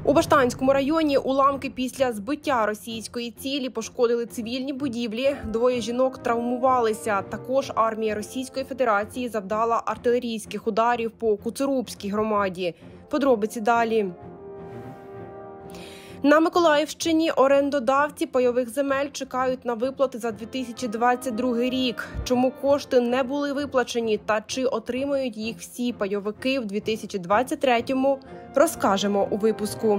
У Баштанському районі уламки після збиття російської цілі пошкодили цивільні будівлі. 2 жінок травмувалися. Також армія Російської Федерації завдала артилерійських ударів по Коцурубській громаді. Подробиці далі. На Миколаївщині орендодавці пайових земель чекають на виплати за 2022 рік. Чому кошти не були виплачені та чи отримають їх всі пайовики в 2023-му, розкажемо у випуску.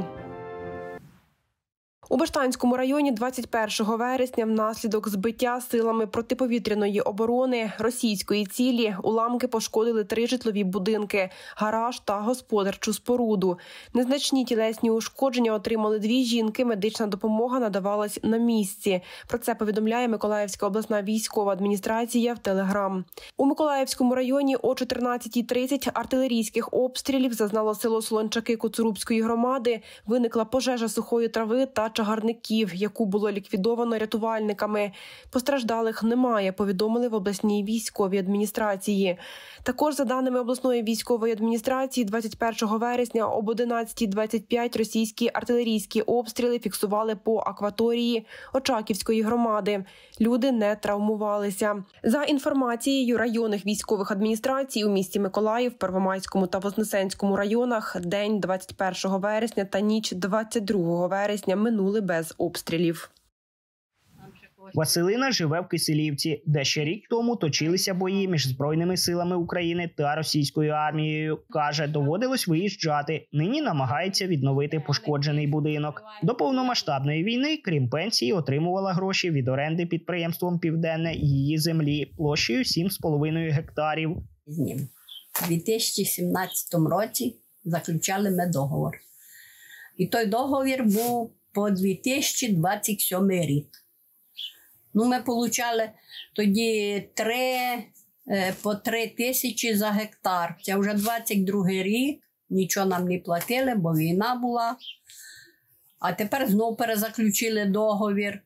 У Баштанському районі 21 вересня внаслідок збиття силами протиповітряної оборони російської цілі уламки пошкодили 3 житлові будинки, гараж та господарчу споруду. Незначні тілесні ушкодження отримали 2 жінки, медична допомога надавалась на місці. Про це повідомляє Миколаївська обласна військова адміністрація в Телеграм. У Миколаївському районі о 14:30 артилерійських обстрілів зазнало село Солончаки Коцурубської громади, виникла пожежа сухої трави та чагарників, яку було ліквідовано рятувальниками. Постраждалих немає, повідомили в обласній військовій адміністрації. Також, за даними обласної військової адміністрації, 21 вересня об 11:25 російські артилерійські обстріли фіксували по акваторії Очаківської громади. Люди не травмувалися. За інформацією районних військових адміністрацій у місті Миколаїв, Первомайському та Вознесенському районах, день 21 вересня та ніч 22 вересня минули без обстрілів. Василина живе в Киселівці, де ще рік тому точилися бої між Збройними силами України та російською армією. Каже, доводилось виїжджати. Нині намагається відновити пошкоджений будинок. До повномасштабної війни, крім пенсії, отримувала гроші від оренди підприємством «Південне» її землі площею 7,5 гектарів. У 2017 році заключали ми договор. І той договір був по 2027 рік. Ми отримали тоді по 3 тисячі за гектар. Це вже 22 рік, нічого нам не платили, бо війна була. А тепер знову перезаключили договір.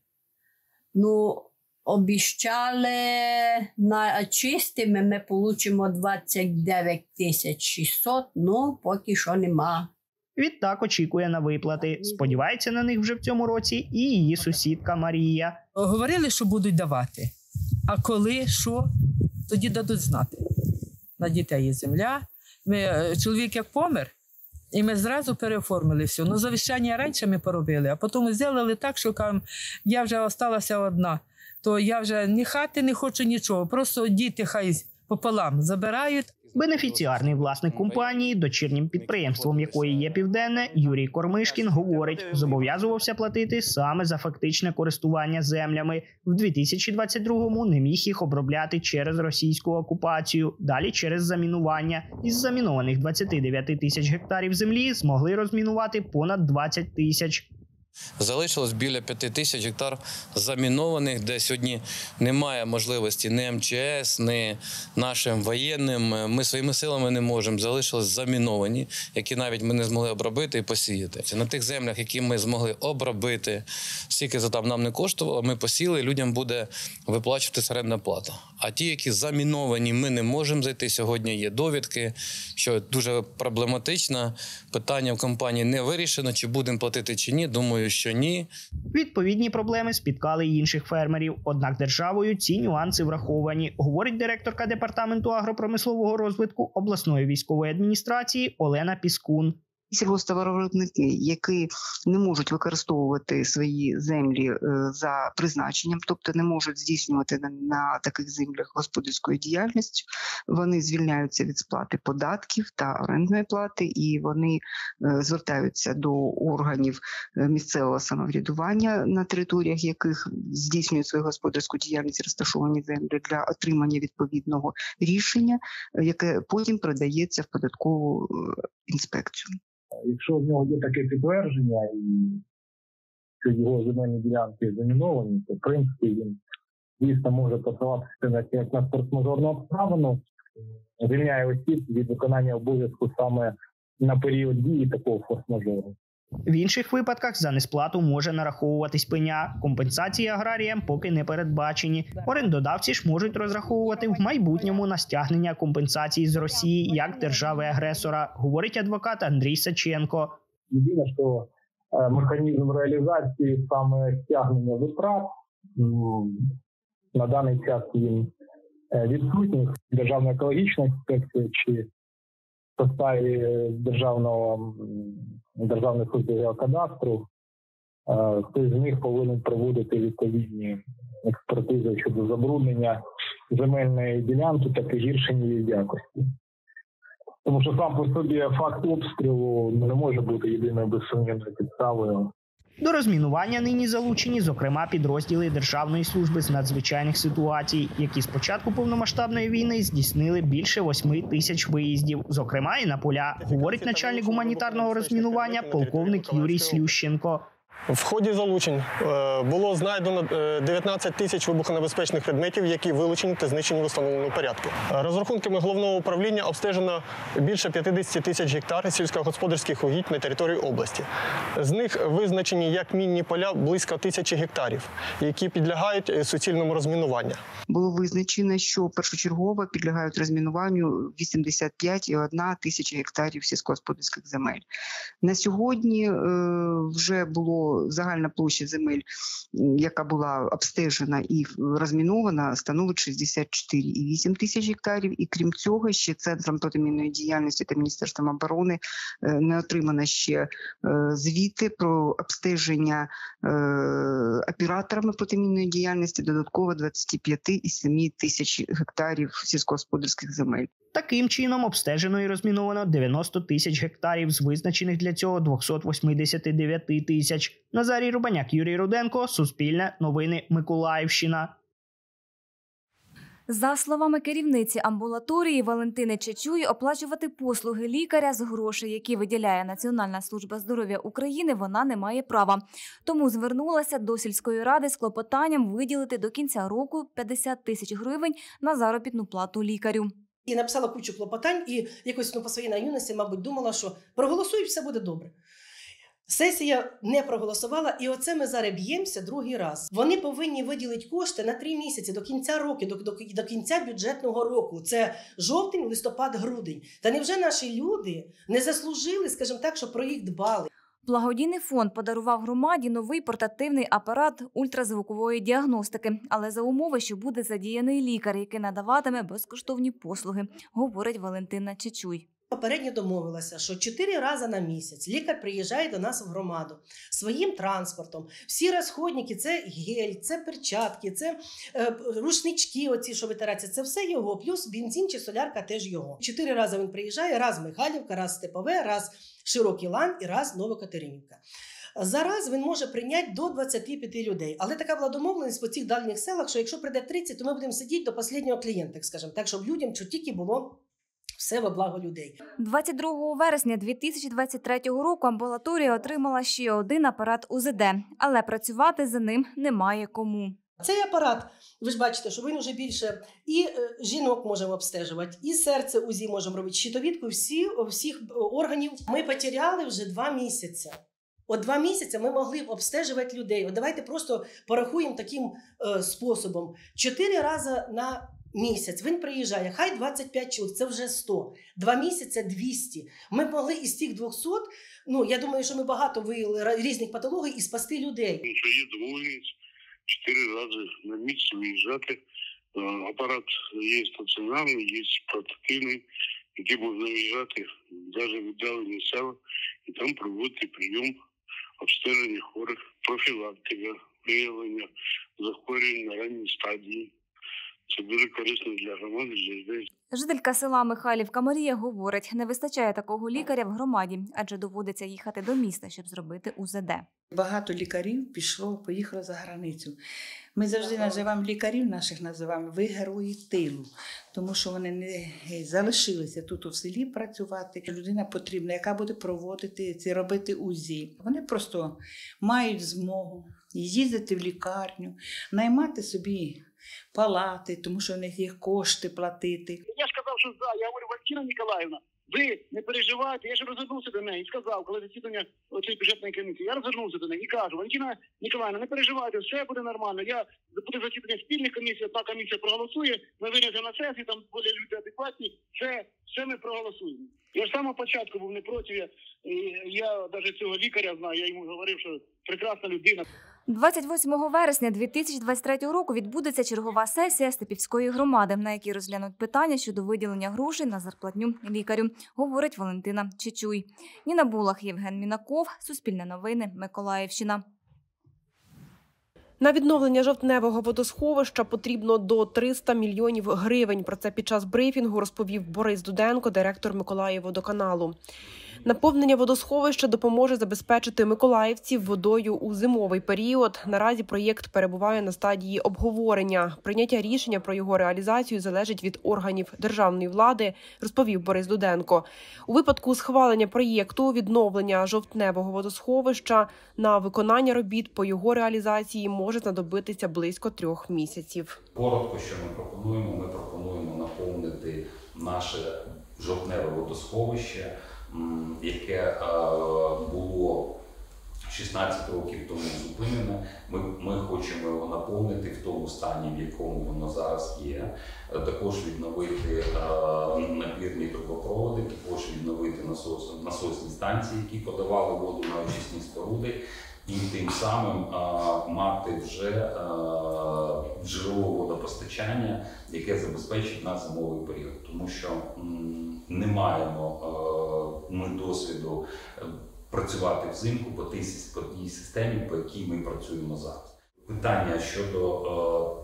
Обіцяли на чистими ми отримаємо 29 600, поки що нема. Відтак очікує на виплати. Сподівається на них вже в цьому році і її сусідка Марія. Говорили, що будуть давати. А коли, що, тоді дадуть знати. На дітей є земля. Чоловік як помер, і ми зразу переоформили все. Завіщання раніше ми поробили, а потім зробили так, що кажемо, я вже залишилася одна. То я вже ні хати не хочу, нічого. Просто діти хай пополам забирають. Бенефіціарний власник компанії, дочірнім підприємством якої є «Південне», Юрій Кормишкін, говорить, зобов'язувався платити саме за фактичне користування землями. В 2022-му не міг їх обробляти через російську окупацію, далі через замінування. Із замінованих 29 тисяч гектарів землі змогли розмінувати понад 20 тисяч. Залишилось біля 5 тисяч гектар замінованих, де сьогодні немає можливості ні МЧС, ні нашим воєнним. Ми своїми силами не можемо. Залишились заміновані, які навіть ми не змогли обробити і посіяти. На тих землях, які ми змогли обробити, скільки це там нам не коштувало, ми посіяли, людям буде виплачуватися орендна плата. А ті, які заміновані, ми не можемо зайти. Сьогодні є довідки, що дуже проблематично. Питання в компанії не вирішено, чи будемо платити, чи ні. Думаю, що ні. Відповідні проблеми спіткали й інших фермерів. Однак державою ці нюанси враховані, говорить директорка Департаменту агропромислового розвитку обласної військової адміністрації Олена Піскун. Сільгосптоваровиробники, які не можуть використовувати свої землі за призначенням, тобто не можуть здійснювати на таких землях господарську діяльність, вони звільняються від сплати податків та орендної плати, і вони звертаються до органів місцевого самоврядування, на територіях яких здійснюють свою господарську діяльність розташовані землі, для отримання відповідного рішення, яке потім передається в податкову інспекцію. Якщо в нього є таке підтвердження, і що його земельні ділянки заміновані, то в принципі він дійсно може посилатися як на форс-мажорну обставину, звільняє осіб від виконання обов'язку саме на період дії такого форс-мажору. В інших випадках за несплату може нараховуватись пеня. Компенсації аграріям поки не передбачені. Орендодавці ж можуть розраховувати в майбутньому на стягнення компенсації з Росії як держави-агресора, говорить адвокат Андрій Саченко. Єдине, що механізм реалізації саме стягнення витрат на даний час він відсутній. Державна екологічна інспекція чи в составі Державної служби геокадастру, хтось з них повинен проводити відповідні експертизи щодо забруднення земельної ділянки та погіршення її якості. Тому що сам по собі факт обстрілу не може бути єдиною безсумнівною підставою. До розмінування нині залучені, зокрема, підрозділи Державної служби з надзвичайних ситуацій, які з початку повномасштабної війни здійснили більше 8 тисяч виїздів, зокрема і на поля, говорить начальник гуманітарного розмінування полковник Юрій Слющенко. В ході залучень було знайдено 19 тисяч вибухонебезпечних предметів, які вилучені та знищені в установленому порядку. Розрахунками головного управління обстежено більше 50 тисяч гектар сільськогосподарських угідь на території області. З них визначені як мінні поля близько 1000 гектарів, які підлягають суцільному розмінуванню. Було визначено, що першочергово підлягають розмінуванню 85,1 тисяча гектарів сільськогосподарських земель. На сьогодні вже було загальна площа земель, яка була обстежена і розмінована, становить 64,8 тисяч гектарів. І крім цього, ще Центром протимінної діяльності та Міністерством оборони не отримано ще звіти про обстеження операторами протимінної діяльності додатково 25,7 тисяч гектарів сільськогосподарських земель. Таким чином обстежено і розміновано 90 тисяч гектарів з визначених для цього 289 тисяч. Назарій Рубаняк, Юрій Руденко, Суспільне, Новини, Миколаївщина. За словами керівниці амбулаторії Валентини Чечуй, оплачувати послуги лікаря з грошей, які виділяє Національна служба здоров'я України, вона не має права. Тому звернулася до сільської ради з клопотанням виділити до кінця року 50 тисяч гривень на заробітну плату лікарю. І написала кучу клопотань, і якось по своїй наївності, мабуть, думала, що проголосують, все буде добре. Сесія не проголосувала, і оце ми зараз б'ємося другий раз. Вони повинні виділити кошти на 3 місяці, до кінця року, до кінця бюджетного року. Це жовтень, листопад, грудень. Та невже наші люди не заслужили, скажімо так, щоб про їх дбали? Благодійний фонд подарував громаді новий портативний апарат ультразвукової діагностики, але за умови, що буде задіяний лікар, який надаватиме безкоштовні послуги, говорить Валентина Чечуй. Попередньо домовилася, що 4 рази на місяць лікар приїжджає до нас в громаду своїм транспортом. Всі розходники – це гель, це перчатки, це рушнички, оці, що витираються, це все його. Плюс бензин чи солярка теж його. 4 рази він приїжджає, раз Михайлівка, раз Степове, раз Широкий Лан і раз Новокатеринівка. Зараз він може прийняти до 25 людей. Але така була домовленість по цих дальніх селах, що якщо прийде 30, то ми будемо сидіти до останнього клієнта, скажімо так, щоб людям тільки було все во благо людей. 22 вересня 2023 року амбулаторія отримала ще один апарат УЗД, але працювати за ним немає кому. Цей апарат, ви ж бачите, що він вже більше і жінок можемо обстежувати, і серце УЗІ можемо робити, щитовідку, всіх органів. Ми потеряли вже 2 місяці. От 2 місяці ми могли б обстежувати людей. От давайте просто порахуємо таким способом. 4 рази на місяць він приїжджає, хай 25 чоловік, це вже 100. 2 місяці – 200. Ми могли із тих 200, я думаю, що ми багато виявили різних патологій і спасти людей. Є домовленість 4 рази на місяць виїжджати. Апарат є стаціонарний, є портативний, який можна виїжджати навіть в віддалені села і там проводити прийом обстеження хворих, профілактика, виявлення захворювань на ранній стадії. Це дуже корисно для громади, для людей. Жителька села Михайлівка Марія говорить, не вистачає такого лікаря в громаді, адже доводиться їхати до міста, щоб зробити УЗД. Багато лікарів поїхало за границю. Ми завжди називаємо лікарів наших, називаємо «ви герої тилу», тому що вони не залишилися тут у селі працювати. Людина потрібна, яка буде проводити, робити УЗІ. Вони просто мають змогу їздити в лікарню, наймати собі палати, тому що у них є кошти платити. Я сказав, що я говорю, Валентина Ніколаївна, ви не переживайте. Я ж розвернувся до неї і сказав, коли засідання цієї бюджетної комісії, я розвернувся до неї і кажу: Валентина Ніколаївна, не переживайте, все буде нормально. Буде засідання спільних комісій, одна комісія проголосує, ми винесемо на сесію, там були люди адекватні, все ми проголосуємо. Я ж з самого початку був не проти, я навіть цього лікаря знаю, я йому говорив, що прекрасна людина. 28 вересня 2023 року відбудеться чергова сесія Степівської громади, на якій розглянуть питання щодо виділення грошей на зарплатню лікарю, говорить Валентина Чечуй. Ніна Булах, Євген Мінаков, Суспільне новини, Миколаївщина. На відновлення жовтневого водосховища потрібно до 300 мільйонів гривень. Про це під час брифінгу розповів Борис Дуденко, директор Миколаївводоканалу. Наповнення водосховища допоможе забезпечити миколаївців водою у зимовий період. Наразі проєкт перебуває на стадії обговорення. Прийняття рішення про його реалізацію залежить від органів державної влади, розповів Борис Дуденко. У випадку схвалення проєкту відновлення жовтневого водосховища на виконання робіт по його реалізації може знадобитися близько 3 місяців. Коротко, що ми пропонуємо? Ми пропонуємо наповнити наше жовтневе водосховище, яке було 16 років тому зупинене. Ми хочемо його наповнити в тому стані, в якому воно зараз є. Також відновити напірні трубопроводи, також відновити насосні станції, які подавали воду на очисні споруди. І тим самим мати вже джерело водопостачання, яке забезпечить нас зимовий період. Тому що не маємо ми досвіду працювати взимку по тій системі, по якій ми працюємо зараз. Питання щодо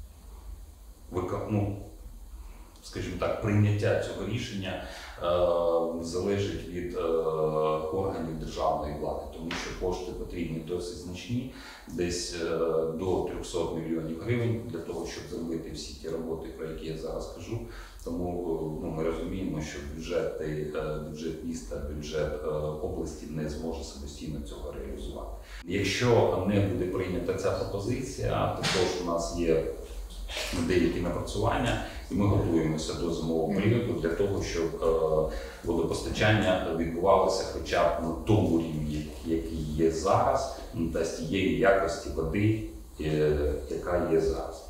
скажімо так, прийняття цього рішення залежить від органів державної влади, тому що кошти потрібні досить значні, десь до 300 мільйонів гривень для того, щоб зробити всі ті роботи, про які я зараз кажу. Тому ми розуміємо, що бюджет міста, бюджет області не зможе самостійно цього реалізувати. Якщо не буде прийнята ця пропозиція, також у нас є деякі напрацювання, і ми готуємося до зимового періоду для того, щоб водопостачання відбувалося хоча б на тому рівні, який є зараз, та з тієї якості води, яка є зараз.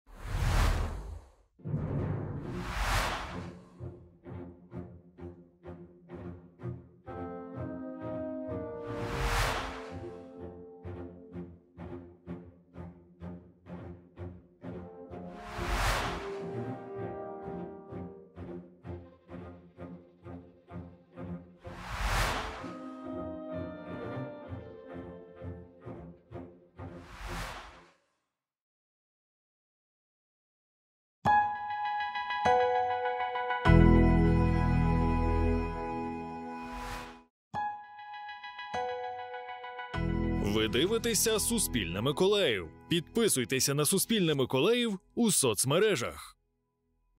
Ви дивитеся «Суспільне Миколаїв». Підписуйтеся на «Суспільне Миколаїв» у соцмережах.